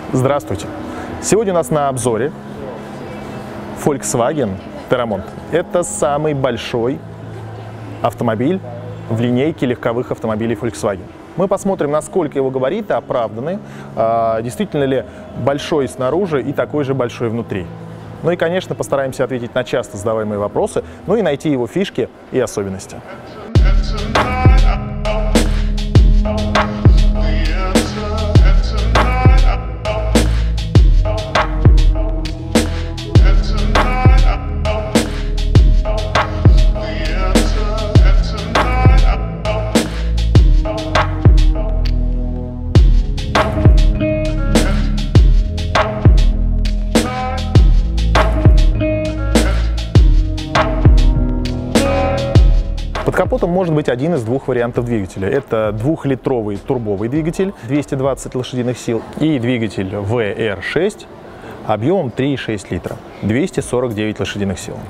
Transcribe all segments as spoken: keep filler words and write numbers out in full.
Здравствуйте! Сегодня у нас на обзоре Volkswagen Terramont. Это самый большой автомобиль в линейке легковых автомобилей Volkswagen. Мы посмотрим, насколько его габариты оправданы, действительно ли большой снаружи и такой же большой внутри. Ну и, конечно, постараемся ответить на часто задаваемые вопросы, ну и найти его фишки и особенности. Под капотом может быть один из двух вариантов двигателя. Это двухлитровый турбовый двигатель, двести двадцать лошадиных сил, и двигатель ви эр шесть объемом три и шесть литра, двести сорок девять лошадиных сил.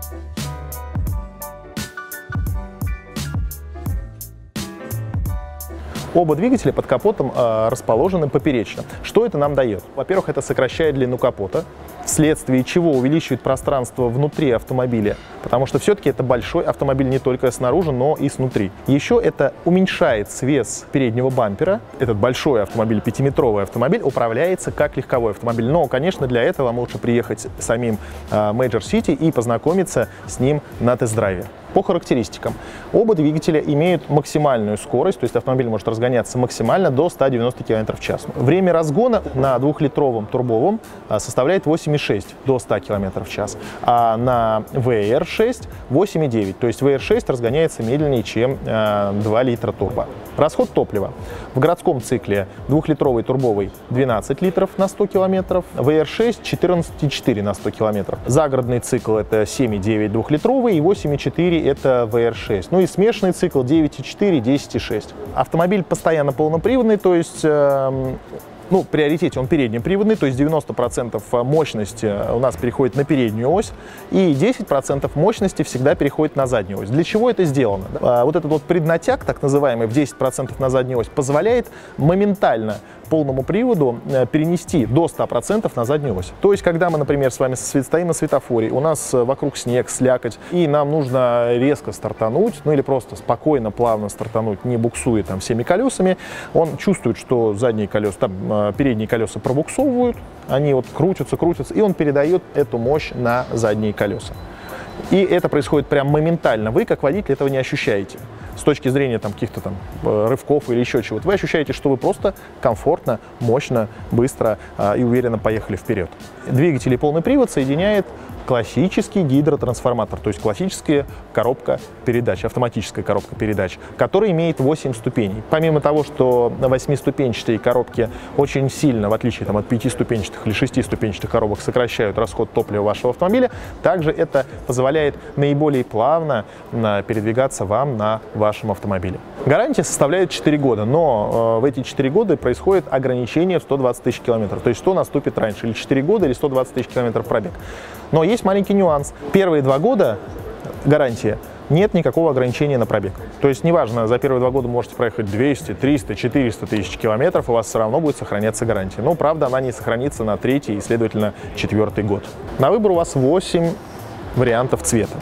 Оба двигателя под капотом э, расположены поперечно. Что это нам дает? Во-первых, это сокращает длину капота, вследствие чего увеличивает пространство внутри автомобиля, потому что все-таки это большой автомобиль не только снаружи, но и снутри. Еще это уменьшает свес переднего бампера. Этот большой автомобиль, пятиметровый автомобиль, управляется как легковой автомобиль. Но, конечно, для этого вам лучше приехать самим э, Major City и познакомиться с ним на тест-драйве. По характеристикам. Оба двигателя имеют максимальную скорость, то есть автомобиль может разгоняться максимально до ста девяноста километров в час. Время разгона на двухлитровом турбовом составляет восемь и шесть до ста километров в час, а на ви эр шесть восемь и девять, то есть ви эр шесть разгоняется медленнее, чем два литра турбо. Расход топлива. В городском цикле двухлитровый турбовый двенадцать литров на сто километров, ви эр шесть четырнадцать и четыре на сто километров. Загородный цикл это семь и девять двухлитровый и восемь и четыре это ви эр шесть. Ну и смешанный цикл девять и четыре, десять и шесть. Автомобиль постоянно полноприводный, то есть э, ну, в приоритете он переднеприводный, то есть девяносто процентов мощности у нас переходит на переднюю ось, и десять процентов мощности всегда переходит на заднюю ось. Для чего это сделано? Вот этот вот преднатяг, так называемый, в десять процентов на заднюю ось, позволяет моментально полному приводу перенести до ста процентов на заднюю ось. То есть, когда мы, например, с вами стоим на светофоре, у нас вокруг снег, слякоть, и нам нужно резко стартануть, ну или просто спокойно, плавно стартануть, не буксуя там всеми колесами, он чувствует, что задние колеса, там, передние колеса пробуксовывают, они вот крутятся, крутятся, и он передает эту мощь на задние колеса. И это происходит прям моментально. Вы, как водитель, этого не ощущаете. С точки зрения там каких-то там рывков или еще чего-то, вы ощущаете, что вы просто комфортно, мощно, быстро э, и уверенно поехали вперед. Двигатель и полный привод соединяет классический гидротрансформатор, то есть классическая коробка передач, автоматическая коробка передач, которая имеет восемь ступеней. Помимо того, что восьмиступенчатые коробки очень сильно, в отличие там, от пятиступенчатых или шестиступенчатых коробок, сокращают расход топлива вашего автомобиля, также это позволяет наиболее плавно передвигаться вам на вашем автомобиле. Гарантия составляет четыре года, но э, в эти четыре года происходит ограничение в сто двадцать тысяч километров. То есть что наступит раньше, или четыре года, или сто двадцать тысяч километров пробег. Но есть маленький нюанс. Первые два года гарантия, нет никакого ограничения на пробег. То есть неважно, за первые два года можете проехать двести, триста, четыреста тысяч километров, у вас все равно будет сохраняться гарантия. Но, правда, она не сохранится на третий и, следовательно, четвертый год. На выбор у вас восемь вариантов цвета.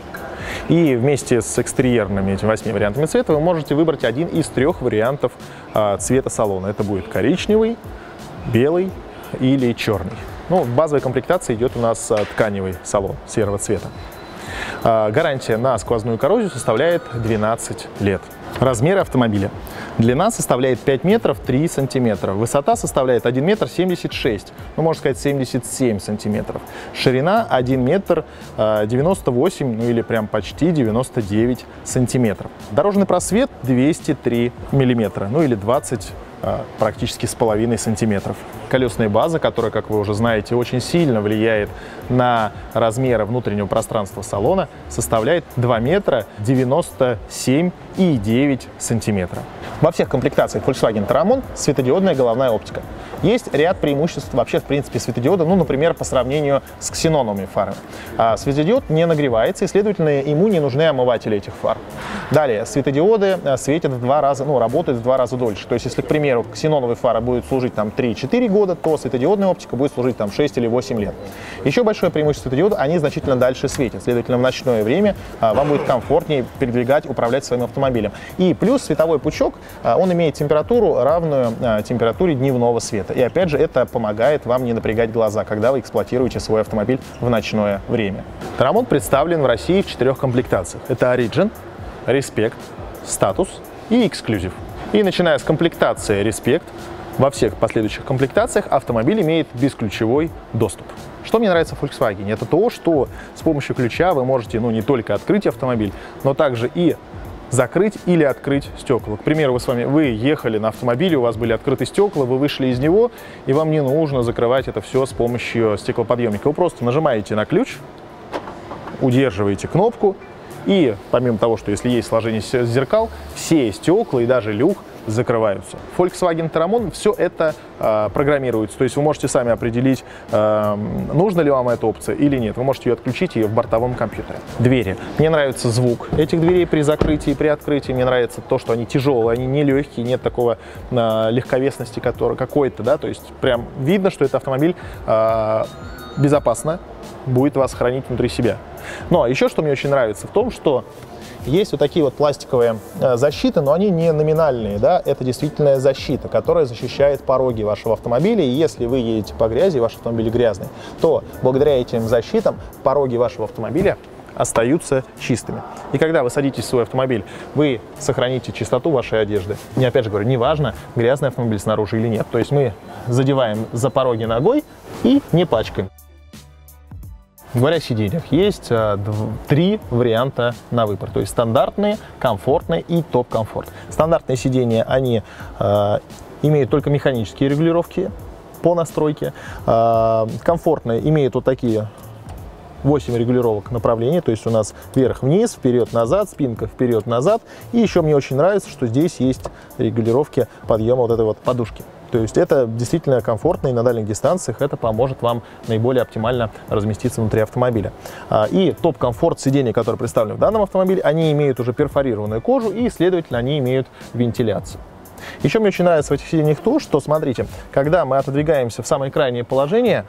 И вместе с экстерьерными этими восьми вариантами цвета вы можете выбрать один из трех вариантов а, цвета салона. Это будет коричневый, белый или черный. Ну, в базовой комплектации идет у нас а, тканевый салон серого цвета. А, гарантия на сквозную коррозию составляет двенадцать лет. Размеры автомобиля. Длина составляет пять метров три сантиметра, высота составляет один метр семьдесят шесть, ну, можно сказать, семьдесят семь сантиметров. Ширина один метр девяносто восемь, ну или прям почти девяносто девять сантиметров. Дорожный просвет двести три миллиметра, ну или двадцать практически с половиной сантиметров. Колесная база, которая, как вы уже знаете, очень сильно влияет на размеры внутреннего пространства салона, составляет два метра девяносто семь и девять сантиметра. Во всех комплектациях Volkswagen Terramont светодиодная головная оптика. Есть ряд преимуществ вообще, в принципе, светодиода, ну, например, по сравнению с ксеноновыми фарами. А светодиод не нагревается, и, следовательно, ему не нужны омыватели этих фар. Далее, светодиоды светят в два раза, ну, работают в два раза дольше. То есть, если, к примеру, ксеноновая фара будет служить там три-четыре года, года, то светодиодная оптика будет служить там шесть или восемь лет. Еще большое преимущество светодиода, они значительно дальше светят. Следовательно, в ночное время вам будет комфортнее передвигать, управлять своим автомобилем. И плюс световой пучок, он имеет температуру, равную температуре дневного света. И опять же, это помогает вам не напрягать глаза, когда вы эксплуатируете свой автомобиль в ночное время. Тарамон представлен в России в четырех комплектациях. Это Origin, Respect, Status и Exclusive. И начиная с комплектации Respect, во всех последующих комплектациях автомобиль имеет бесключевой доступ. Что мне нравится в Volkswagen? Это то, что с помощью ключа вы можете ну, не только открыть автомобиль, но также и закрыть или открыть стекла. К примеру, вы с вами вы ехали на автомобиле, у вас были открыты стекла, вы вышли из него, и вам не нужно закрывать это все с помощью стеклоподъемника. Вы просто нажимаете на ключ, удерживаете кнопку, и помимо того, что если есть сложение зеркал, все стекла и даже люк закрываются. Volkswagen Taramon все это э, программируется, то есть вы можете сами определить, э, нужна ли вам эта опция или нет. Вы можете ее отключить ее в бортовом компьютере. Двери. Мне нравится звук этих дверей при закрытии и при открытии. Мне нравится то, что они тяжелые, они не легкие, нет такого э, легковесности который, какой-то, да, то есть прям видно, что это автомобиль э, безопасно будет вас хранить внутри себя. Но еще что мне очень нравится в том, что есть вот такие вот пластиковые э, защиты, но они не номинальные, да, это действительно защита, которая защищает пороги вашего автомобиля, и если вы едете по грязи, ваш автомобиль грязный, то благодаря этим защитам пороги вашего автомобиля остаются чистыми. И когда вы садитесь в свой автомобиль, вы сохраните чистоту вашей одежды. И опять же говорю, неважно, грязный автомобиль снаружи или нет, то есть мы задеваем за пороги ногой и не пачкаем. Говоря о сиденьях, есть а, три варианта на выбор, то есть стандартные, комфортные и топ-комфорт. Стандартные сиденья, они а, имеют только механические регулировки по настройке, а, комфортные имеют вот такие восемь регулировок направления, то есть у нас вверх-вниз, вперед-назад, спинка вперед-назад. И еще мне очень нравится, что здесь есть регулировки подъема вот этой вот подушки. То есть это действительно комфортно, и на дальних дистанциях это поможет вам наиболее оптимально разместиться внутри автомобиля. И топ-комфорт сидений, которые представлены в данном автомобиле, они имеют уже перфорированную кожу и, следовательно, они имеют вентиляцию. Еще мне очень нравится в этих сиденьях то, что, смотрите, когда мы отодвигаемся в самое крайнее положение,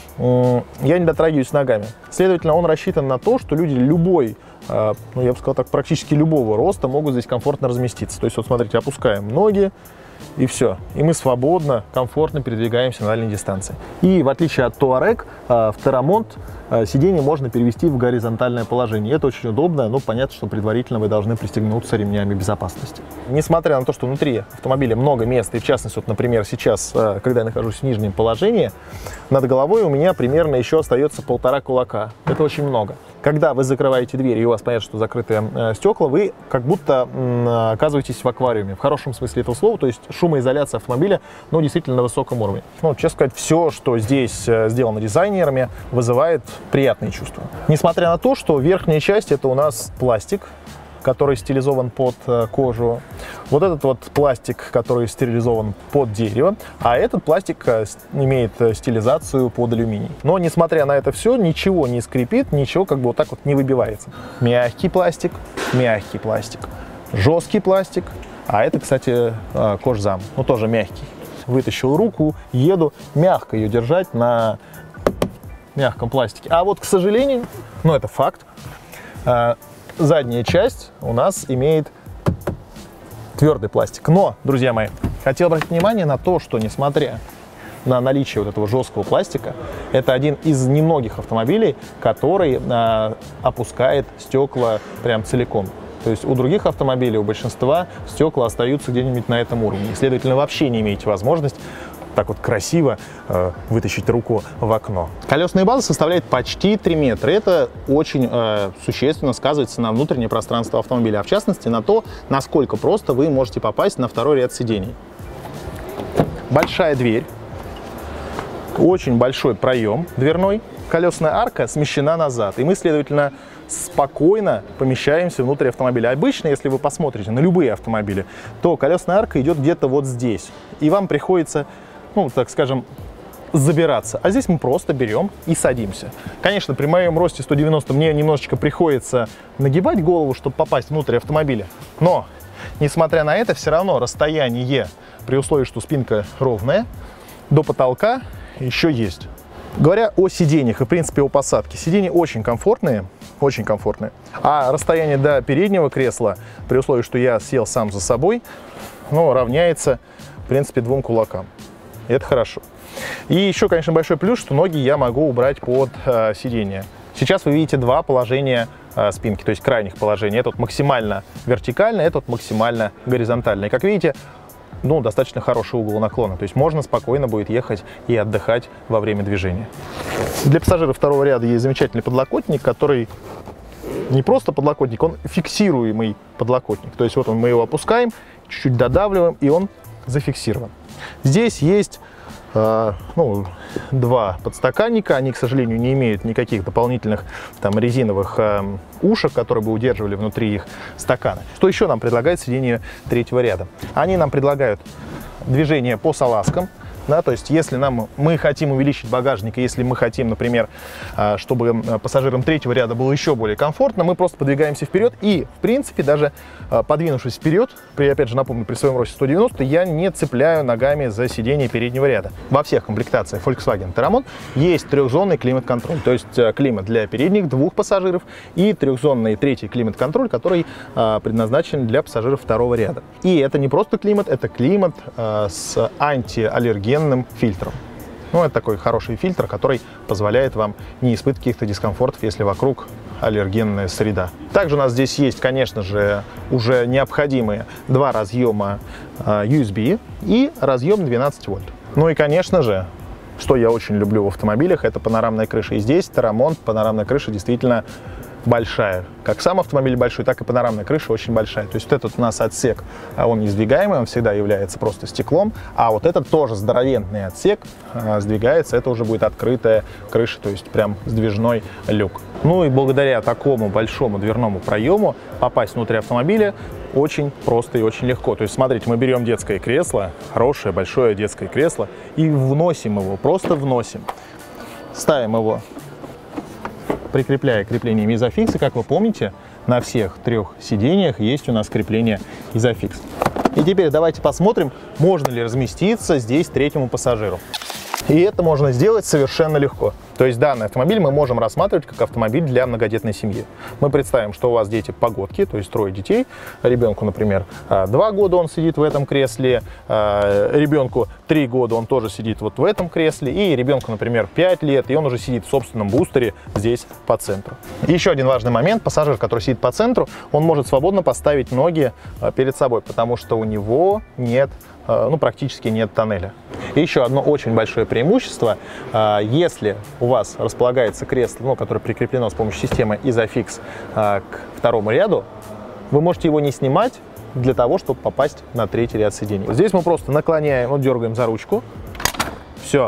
я не дотрагиваюсь ногами. Следовательно, он рассчитан на то, что люди любой, ну, я бы сказал так, практически любого роста могут здесь комфортно разместиться. То есть, вот смотрите, опускаем ноги, и все. И мы свободно, комфортно передвигаемся на дальней дистанции. И в отличие от Touareg, в Taramon сиденье можно перевести в горизонтальное положение. Это очень удобно, но понятно, что предварительно вы должны пристегнуться ремнями безопасности. Несмотря на то, что внутри автомобиля много места, и в частности, вот, например, сейчас, когда я нахожусь в нижнем положении, над головой у меня примерно еще остается полтора кулака. Это очень много. Когда вы закрываете дверь, и у вас понятно, что закрытые э, стекла, вы как будто э, оказываетесь в аквариуме, в хорошем смысле этого слова, то есть шумоизоляция автомобиля, ну, действительно на высоком уровне. Ну, честно сказать, все, что здесь э, сделано дизайнерами, вызывает приятные чувства. Несмотря на то, что верхняя часть это у нас пластик, который стилизован под э, кожу, вот этот вот пластик, который стилизован под дерево, а этот пластик э, имеет э, стилизацию под алюминий. Но, несмотря на это все, ничего не скрипит, ничего как бы вот так вот не выбивается. Мягкий пластик, мягкий пластик, жесткий пластик, а это, кстати, э, кожзам, ну тоже мягкий. Вытащил руку, еду, мягко ее держать на мягком пластике. А вот, к сожалению, ну это факт, э, задняя часть у нас имеет твердый пластик. Но, друзья мои, хотел обратить внимание на то, что несмотря на наличие вот этого жесткого пластика, это один из немногих автомобилей, который а, опускает стекла прям целиком. То есть у других автомобилей, у большинства стекла остаются где-нибудь на этом уровне. И, следовательно, вообще не имеете возможность так вот красиво э, вытащить руку в окно. Колесная база составляет почти три метра. Это очень э, существенно сказывается на внутреннее пространство автомобиля, а в частности на то, насколько просто вы можете попасть на второй ряд сидений. Большая дверь, очень большой проем дверной, колесная арка смещена назад, и мы, следовательно, спокойно помещаемся внутрь автомобиля. Обычно, если вы посмотрите на любые автомобили, то колесная арка идет где-то вот здесь, и вам приходится, ну, так скажем, забираться. А здесь мы просто берем и садимся. Конечно, при моем росте сто девяносто мне немножечко приходится нагибать голову, чтобы попасть внутрь автомобиля. Но, несмотря на это, все равно расстояние, при условии, что спинка ровная, до потолка еще есть. Говоря о сиденьях и, в принципе, о посадке. Сиденья очень комфортные, очень комфортные. А расстояние до переднего кресла, при условии, что я сел сам за собой, ну, равняется, в принципе, двум кулакам. Это хорошо. И еще, конечно, большой плюс, что ноги я могу убрать под э, сиденье. Сейчас вы видите два положения э, спинки, то есть крайних положений. Этот максимально вертикальный, этот максимально горизонтальный. Как видите, ну, достаточно хороший угол наклона, то есть можно спокойно будет ехать и отдыхать во время движения. Для пассажиров второго ряда есть замечательный подлокотник, который не просто подлокотник, он фиксируемый подлокотник. То есть вот он, мы его опускаем, чуть-чуть додавливаем, и он зафиксирован. Здесь есть э, ну, два подстаканника, они, к сожалению, не имеют никаких дополнительных там резиновых э, ушек, которые бы удерживали внутри их стаканы. Что еще нам предлагает сиденье третьего ряда? Они нам предлагают движение по салазкам. Да, то есть, если нам, мы хотим увеличить багажник, и если мы хотим, например, чтобы пассажирам третьего ряда было еще более комфортно, мы просто подвигаемся вперед и, в принципе, даже подвинувшись вперед, при, опять же, напомню, при своем росте сто девяносто, я не цепляю ногами за сиденье переднего ряда. Во всех комплектациях Volkswagen Terramon есть трехзонный климат-контроль, то есть климат для передних двух пассажиров и трехзонный третий климат-контроль, который предназначен для пассажиров второго ряда. И это не просто климат, это климат с антиаллергенным фильтром. Ну, это такой хороший фильтр, который позволяет вам не испытывать каких-то дискомфортов, если вокруг аллергенная среда. Также у нас здесь есть, конечно же, уже необходимые два разъема ю эс би и разъем двенадцать вольт. Ну и, конечно же, что я очень люблю в автомобилях, это панорамная крыша. И здесь Terramon, панорамная крыша действительно большая. Как сам автомобиль большой, так и панорамная крыша очень большая. То есть вот этот у нас отсек, он не сдвигаемый, он всегда является просто стеклом, а вот этот тоже здоровенный отсек а, сдвигается, это уже будет открытая крыша, то есть прям сдвижной люк. Ну и благодаря такому большому дверному проему попасть внутрь автомобиля очень просто и очень легко. То есть смотрите, мы берем детское кресло, хорошее большое детское кресло, и вносим его, просто вносим. Ставим его, прикрепляя крепление Isofix, и, как вы помните, на всех трех сиденьях есть у нас крепление Isofix. И теперь давайте посмотрим, можно ли разместиться здесь третьему пассажиру. И это можно сделать совершенно легко. То есть данный автомобиль мы можем рассматривать как автомобиль для многодетной семьи. Мы представим, что у вас дети погодки, то есть трое детей. Ребенку, например, два года он сидит в этом кресле, ребенку три года он тоже сидит вот в этом кресле, и ребенку, например, пять лет, и он уже сидит в собственном бустере здесь по центру. Еще один важный момент. Пассажир, который сидит по центру, он может свободно поставить ноги перед собой, потому что у него нет, ну, практически нет тоннеля. И еще одно очень большое преимущество, если у вас располагается кресло, ну, которое прикреплено с помощью системы Isofix к второму ряду, вы можете его не снимать для того, чтобы попасть на третий ряд сидений. Здесь мы просто наклоняем, вот дергаем за ручку, все.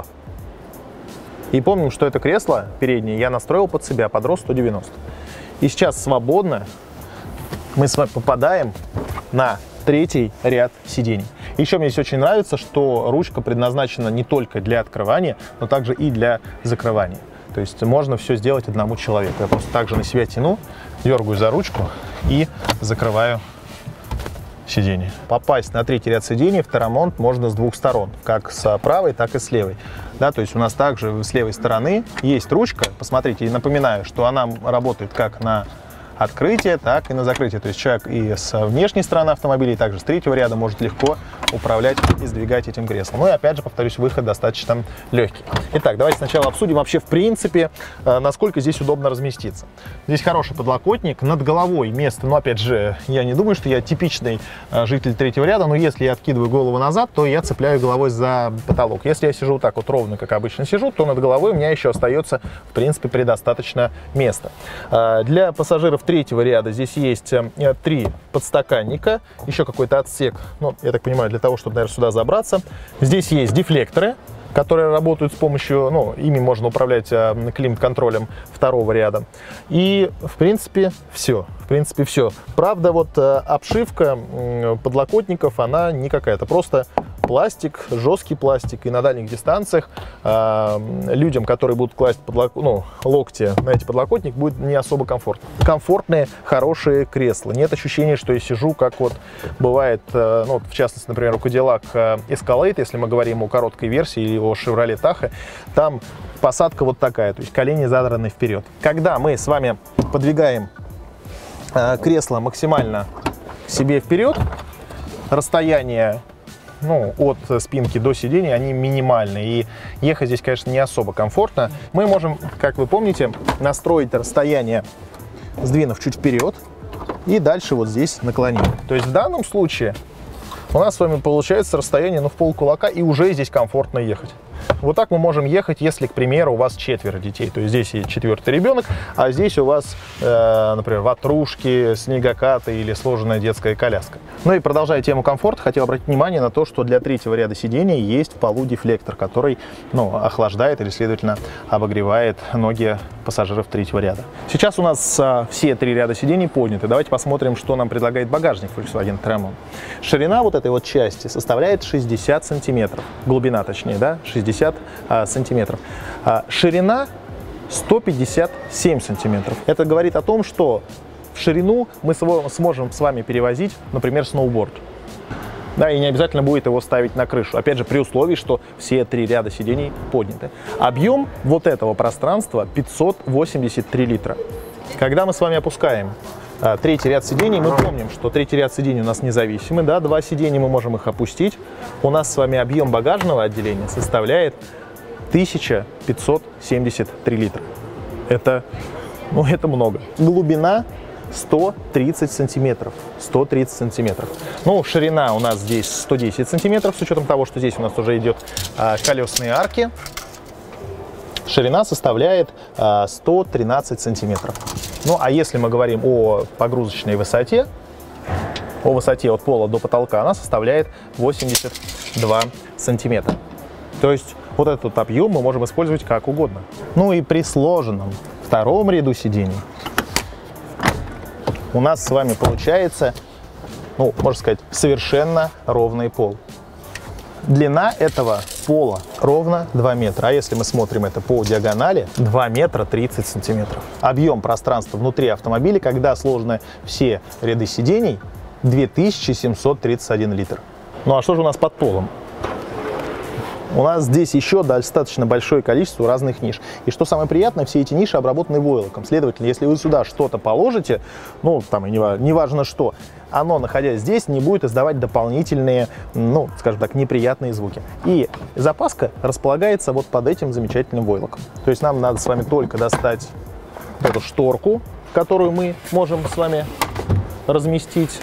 И помним, что это кресло переднее я настроил под себя, под рост сто девяносто. И сейчас свободно мы с вами попадаем на третий ряд сидений. Еще мне здесь очень нравится, что ручка предназначена не только для открывания, но также и для закрывания. То есть можно все сделать одному человеку. Я просто также на себя тяну, дергаю за ручку и закрываю сиденье. Попасть на третий ряд сидений в Terramon можно с двух сторон, как с правой, так и с левой. Да, то есть у нас также с левой стороны есть ручка. Посмотрите, и напоминаю, что она работает как на открытие, так и на закрытие. То есть человек и с внешней стороны автомобиля, и также с третьего ряда может легко управлять и сдвигать этим креслом. Ну и опять же, повторюсь, выход достаточно легкий. Итак, давайте сначала обсудим вообще в принципе, насколько здесь удобно разместиться. Здесь хороший подлокотник, над головой место, но опять же, я не думаю, что я типичный житель третьего ряда, но если я откидываю голову назад, то я цепляю головой за потолок. Если я сижу вот так вот ровно, как обычно сижу, то над головой у меня еще остается, в принципе, предостаточно места. Для пассажиров третьего ряда здесь есть три подстаканника, еще какой-то отсек, ну, я так понимаю, для того, чтобы, наверное, сюда забраться. Здесь есть дефлекторы, которые работают с помощью, ну, ими можно управлять климат-контролем второго ряда. И, в принципе, все. В принципе, все. Правда, вот обшивка подлокотников, она не какая-то, просто пластик, жесткий пластик, и на дальних дистанциях э, людям, которые будут класть подлок... ну, локти на эти подлокотник, будет не особо комфортно. Комфортные, хорошие кресла. Нет ощущения, что я сижу, как вот бывает, э, ну, в частности, например, у Cadillac Escalade, если мы говорим о короткой версии, или о Chevrolet Tahoe, там посадка вот такая, то есть колени задраны вперед. Когда мы с вами подвигаем э, кресло максимально себе вперед, расстояние, ну, от спинки до сидения, они минимальны, и ехать здесь, конечно, не особо комфортно. Мы можем, как вы помните, настроить расстояние, сдвинув чуть вперед, и дальше вот здесь наклонить. То есть в данном случае у нас с вами получается расстояние, ну, в полкулака, и уже здесь комфортно ехать. Вот так мы можем ехать, если, к примеру, у вас четверо детей. То есть здесь и четвертый ребенок, а здесь у вас, э, например, ватрушки, снегокаты или сложенная детская коляска. Ну и продолжая тему комфорта, хотел обратить внимание на то, что для третьего ряда сидений есть в полу дефлектор, который, ну, охлаждает или, следовательно, обогревает ноги пассажиров третьего ряда. Сейчас у нас а, все три ряда сидений подняты. Давайте посмотрим, что нам предлагает багажник Volkswagen Tramon. Ширина вот этой вот части составляет шестьдесят сантиметров. Глубина, точнее, да, шестьдесят а, сантиметров. А, ширина сто пятьдесят семь сантиметров. Это говорит о том, что в ширину мы сможем с вами перевозить, например, сноуборд. Да, и не обязательно будет его ставить на крышу. Опять же, при условии, что все три ряда сидений подняты. Объем вот этого пространства пятьсот восемьдесят три литра. Когда мы с вами опускаем а, третий ряд сидений, мы помним, что третий ряд сидений у нас независимый. Да, два сидения мы можем их опустить. У нас с вами объем багажного отделения составляет тысяча пятьсот семьдесят три литра. Это, ну, это много. Глубина сто тридцать сантиметров. сто тридцать сантиметров. Ну, ширина у нас здесь сто десять сантиметров, с учетом того, что здесь у нас уже идет а, колесные арки. Ширина составляет а, сто тринадцать сантиметров. Ну, а если мы говорим о погрузочной высоте, о высоте от пола до потолка, она составляет восемьдесят два сантиметра. То есть вот этот объем мы можем использовать как угодно. Ну и при сложенном втором ряду сидений у нас с вами получается, ну, можно сказать, совершенно ровный пол. Длина этого пола ровно два метра. А если мы смотрим это по диагонали, два метра тридцать сантиметров. Объем пространства внутри автомобиля, когда сложены все ряды сидений, две тысячи семьсот тридцать один литр. Ну а что же у нас под полом? У нас здесь еще достаточно большое количество разных ниш. И что самое приятное, все эти ниши обработаны войлоком. Следовательно, если вы сюда что-то положите, ну, там, и неважно что, оно, находясь здесь, не будет издавать дополнительные, ну, скажем так, неприятные звуки. И запаска располагается вот под этим замечательным войлоком. То есть нам надо с вами только достать эту шторку, которую мы можем с вами разместить,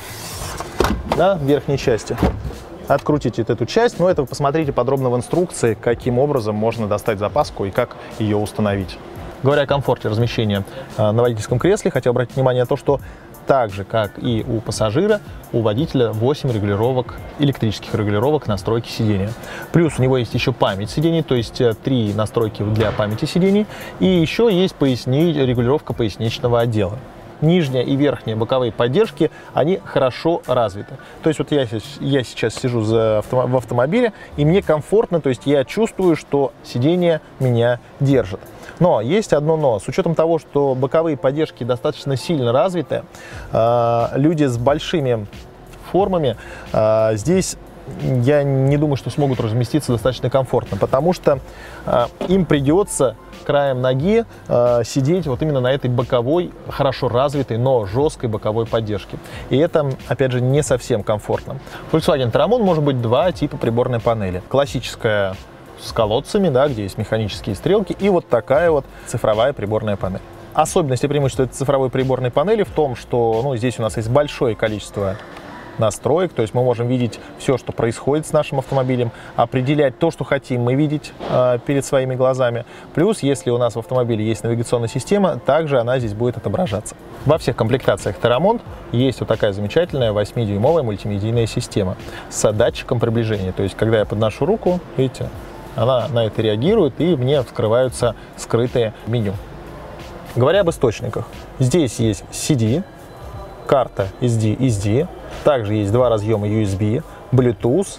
да, в верхней части. Открутите эту часть, но это вы посмотрите подробно в инструкции, каким образом можно достать запаску и как ее установить. Говоря о комфорте размещения на водительском кресле, хотел обратить внимание на то, что так же, как и у пассажира, у водителя восемь регулировок, электрических регулировок настройки сидения. Плюс у него есть еще память сидений, то есть три настройки для памяти сидений. И еще есть поясни... регулировка поясничного отдела. Нижняя и верхняя боковые поддержки, они хорошо развиты. То есть вот я, я сейчас сижу за авто, в автомобиле, и мне комфортно, то есть я чувствую, что сиденье меня держит. Но есть одно но. С учетом того, что боковые поддержки достаточно сильно развиты, э, люди с большими формами э, здесь, я не думаю, что смогут разместиться достаточно комфортно, потому что э, им придется краем ноги э, сидеть вот именно на этой боковой, хорошо развитой, но жесткой боковой поддержке. И это, опять же, не совсем комфортно. В Volkswagen Tramon может быть два типа приборной панели. Классическая с колодцами, да, где есть механические стрелки, и вот такая вот цифровая приборная панель. Особенность и преимущество этой цифровой приборной панели в том, что, ну, здесь у нас есть большое количество настроек, то есть мы можем видеть все, что происходит с нашим автомобилем, определять то, что хотим мы видеть э, перед своими глазами. Плюс, если у нас в автомобиле есть навигационная система, также она здесь будет отображаться. Во всех комплектациях Terramont есть вот такая замечательная восьмидюймовая мультимедийная система с датчиком приближения. То есть, когда я подношу руку, видите, она на это реагирует, и мне вскрываются скрытые меню. Говоря об источниках, здесь есть си ди, карта эс ди, эс ди. Также есть два разъема ю эс би, Bluetooth,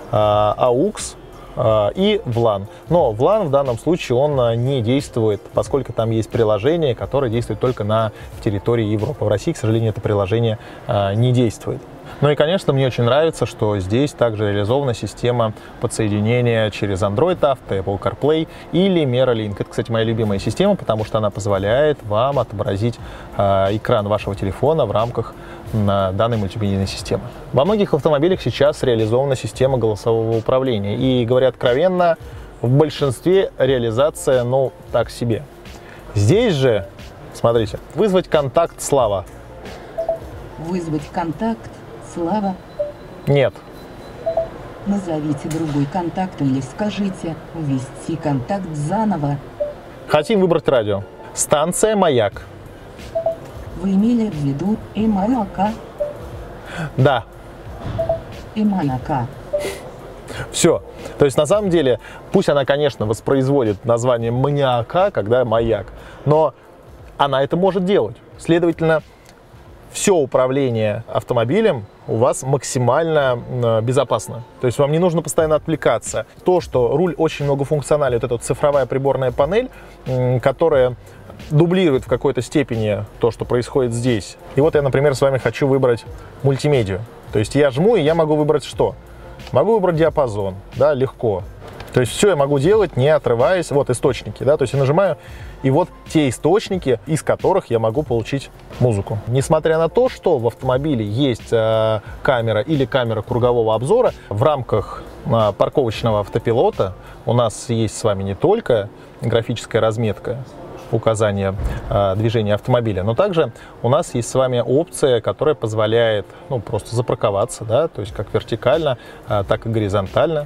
эй ю экс и ви лан. Но ви лан в данном случае он не действует, поскольку там есть приложение, которое действует только на территории Европы. В России, к сожалению, это приложение не действует. Ну и, конечно, мне очень нравится, что здесь также реализована система подсоединения через Android Auto, Apple CarPlay или MeraLink. Это, кстати, моя любимая система, потому что она позволяет вам отобразить э, экран вашего телефона в рамках э, данной мультимедийной системы. Во многих автомобилях сейчас реализована система голосового управления. И, говоря откровенно, в большинстве реализация, ну, так себе. Здесь же, смотрите, вызвать контакт Слава. Вызвать контакт Слава. Нет. Назовите другой контакт или скажите «ввести контакт заново». Хотим выбрать радио. Станция «Маяк». Вы имели в виду МАЯК? Да. МАЯК. Все. То есть, на самом деле, пусть она, конечно, воспроизводит название «Маниака», когда «Маяк», но она это может делать. Следовательно, все управление автомобилем у вас максимально э, безопасно. То есть вам не нужно постоянно отвлекаться. То, что руль очень многофункционален, вот эта вот цифровая приборная панель, э, которая дублирует в какой-то степени то, что происходит здесь. И вот я, например, с вами хочу выбрать мультимедию. То есть я жму, и я могу выбрать что? Могу выбрать диапазон, да, легко. То есть все я могу делать, не отрываясь. Вот источники, да, то есть я нажимаю, и вот те источники, из которых я могу получить музыку. Несмотря на то, что в автомобиле есть э, камера или камера кругового обзора, в рамках э, парковочного автопилота у нас есть с вами не только графическая разметка, указание э, движения автомобиля, но также у нас есть с вами опция, которая позволяет, ну, просто запарковаться, да, то есть как вертикально, э, так и горизонтально.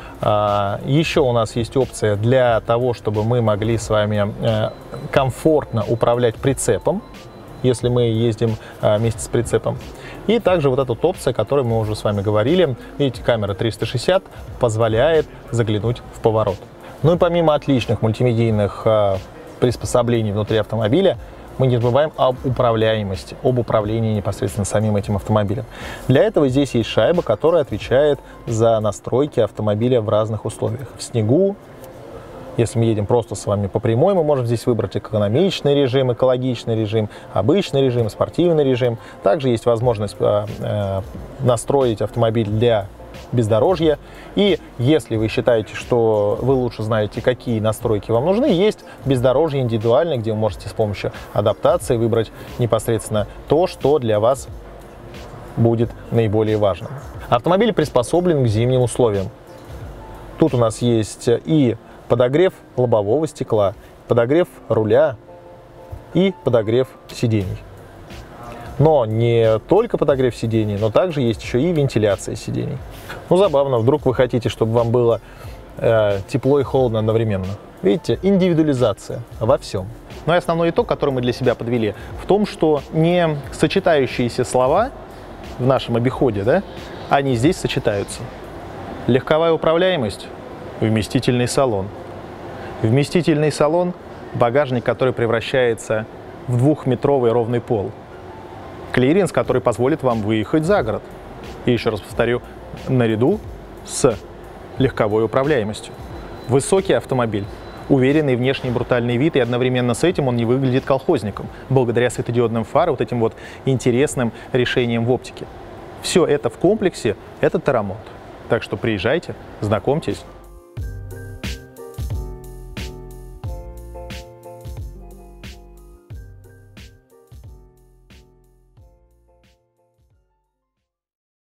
Еще у нас есть опция для того, чтобы мы могли с вами комфортно управлять прицепом, если мы ездим вместе с прицепом. И также вот эта вот опция, о которой мы уже с вами говорили, видите, камера триста шестьдесят позволяет заглянуть в поворот. Ну и помимо отличных мультимедийных приспособлений внутри автомобиля, мы не забываем об управляемости, об управлении непосредственно самим этим автомобилем. Для этого здесь есть шайба, которая отвечает за настройки автомобиля в разных условиях. В снегу, если мы едем просто с вами по прямой, мы можем здесь выбрать экономичный режим, экологичный режим, обычный режим, спортивный режим. Также есть возможность э, э, настроить автомобиль для бездорожья. И если вы считаете, что вы лучше знаете, какие настройки вам нужны, есть бездорожье индивидуальное, где вы можете с помощью адаптации выбрать непосредственно то, что для вас будет наиболее важным. Автомобиль приспособлен к зимним условиям. Тут у нас есть и подогрев лобового стекла, подогрев руля и подогрев сидений. Но не только подогрев сидений, но также есть еще и вентиляция сидений. Ну, забавно, вдруг вы хотите, чтобы вам было э, тепло и холодно одновременно. Видите, индивидуализация во всем. Ну и основной итог, который мы для себя подвели, в том, что не сочетающиеся слова в нашем обиходе, да, они здесь сочетаются. Легковая управляемость, вместительный салон. Вместительный салон – багажник, который превращается в двухметровый ровный пол. Клиренс, который позволит вам выехать за город. И еще раз повторю, наряду с легковой управляемостью. Высокий автомобиль, уверенный внешний брутальный вид, и одновременно с этим он не выглядит колхозником, благодаря светодиодным фарам, вот этим вот интересным решениям в оптике. Все это в комплексе – это Тарамонт. Так что приезжайте, знакомьтесь.